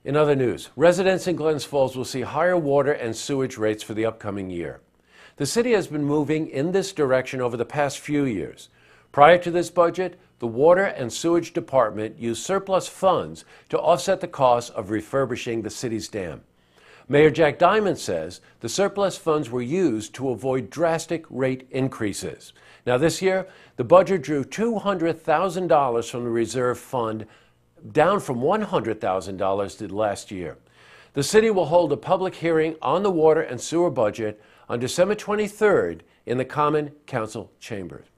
In other news, residents in Glens Falls will see higher water and sewage rates for the upcoming year. The city has been moving in this direction over the past few years. Prior to this budget, the Water and Sewage Department used surplus funds to offset the cost of refurbishing the city's dam. Mayor Jack Diamond says the surplus funds were used to avoid drastic rate increases. Now this year, the budget drew $200,000 from the reserve fund, down from $100,000 did last year. The city will hold a public hearing on the water and sewer budget on December 23rd in the Common Council chambers.